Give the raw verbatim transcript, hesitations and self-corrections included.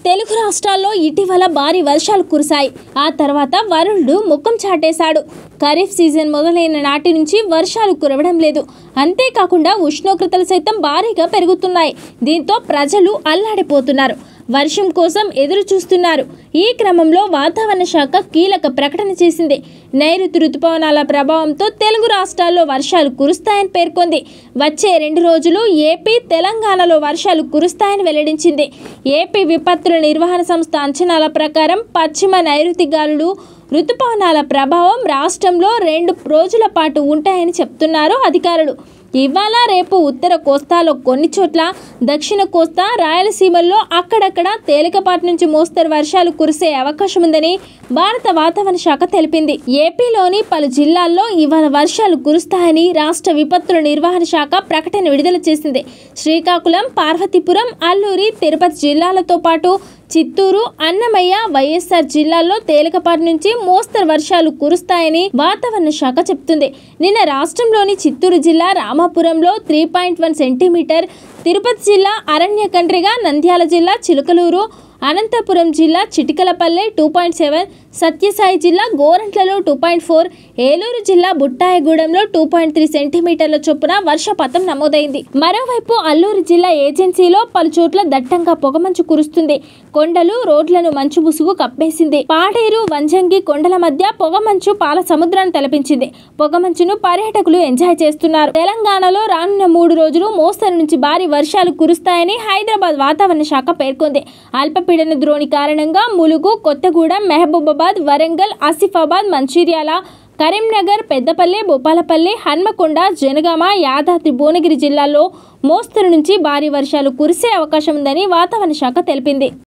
తెలుగు రాష్ట్రాల్లో ఇటీవల భారీ వర్షాలు కురిశాయి. ఆ తర్వాత వరుణుడు ముఖం చాటేశాడు. ఖరీఫ్ సీజన్ మొదలైన నాటి నుంచి వర్షాలు కురవడం లేదు. అంతేకాకుండా ఉష్ణోగ్రతలు సైతం భారీగా పెరుగుతున్నాయి. దీంతో ప్రజలు అల్లాడిపోతున్నారు. వర్షం కోసం ఎదురు చూస్తున్నారు. ఈ క్రమంలో వాతావరణ శాఖ కీలక ప్రకటన చేసింది. నైరుతి రుతుపవనాల ప్రభావంతో తెలుగు రాష్ట్రాల్లో వర్షాలు కురుస్తాయని పేర్కొంది. వచ్చే రెండు రోజులు ఏపీ, తెలంగాణలో వర్షాలు కురుస్తాయని వెల్లడించింది. ఏపీ విపత్తుల నిర్వహణ సంస్థ అంచనాల ప్రకారం పశ్చిమ నైరుతి గాలులు, రుతుపవనాల ప్రభావం రాష్ట్రంలో రెండు రోజుల పాటు ఉంటాయని చెప్తున్నారు అధికారులు. ఇవాళ రేపు ఉత్తర కోస్తాలో కొన్ని చోట్ల, దక్షిణ కోస్తా, రాయలసీమల్లో అక్కడక్కడ తేలికపాటి నుంచి మోస్తరు వర్షాలు కురిసే అవకాశం ఉందని భారత వాతావరణ శాఖ తెలిపింది. ఏపీలోని పలు జిల్లాల్లో ఇవాళ వర్షాలు కురుస్తాయని రాష్ట్ర విపత్తుల నిర్వహణ శాఖ ప్రకటన విడుదల చేసింది. శ్రీకాకుళం, పార్వతీపురం, అల్లూరి, తిరుపతి జిల్లాలతో పాటు చిత్తూరు, అన్నమయ్య, వైఎస్ఆర్ జిల్లాల్లో తేలికపాటి నుంచి మోస్తరు వర్షాలు కురుస్తాయని వాతావరణ శాఖ చెప్తుంది. నిన్న రాష్ట్రంలోని చిత్తూరు జిల్లా రామాపురంలో three point one centimetre, Tirupati జిల్లా అరణ్యకండ్రిగ, నంద్యాల జిల్లా చిలుకలూరు, అనంతపురం జిల్లా Chitikalapalle two point seven, Sathya Sai జిల్లా గోరంట్లలో టూ పాయింట్ ఫోర్, ఏలూరు జిల్లా బుట్టాయగూడెంలో టూ పాయింట్ త్రీ సెంటీమీటర్ల చొప్పున వర్షపాతం నమోదైంది. మరోవైపు అల్లూరు జిల్లా ఏజెన్సీలో పలు చోట్ల దట్టంగా పొగమంచు కురుస్తుంది. కొండలు, రోడ్లను మంచు ముసుగు కప్పేసింది. పాడేరు, వంజంగి కొండల మధ్య పొగమంచు పాల సముద్రాన్ని తలపించింది. పొగమంచును పర్యాటకులు ఎంజాయ్ చేస్తున్నారు. తెలంగాణలో రానున్న మూడు రోజులు మోస్తరు నుంచి భారీ వర్షాలు కురుస్తాయని హైదరాబాద్ వాతావరణ శాఖ పేర్కొంది. అల్పపీడన ద్రోణి కారణంగా ములుగు, కొత్తగూడెం, మహబూబాబాద్, వరంగల్, ఆసిఫాబాద్, మంచిర్యాల, కరీంనగర్, పెద్దపల్లి, భూపాలపల్లి, హన్మకొండ, జనగామ, యాదాద్రి, భువనగిరి జిల్లాల్లో మోస్తరు నుంచి భారీ వర్షాలు కురిసే అవకాశం ఉందని వాతావరణ శాఖ తెలిపింది.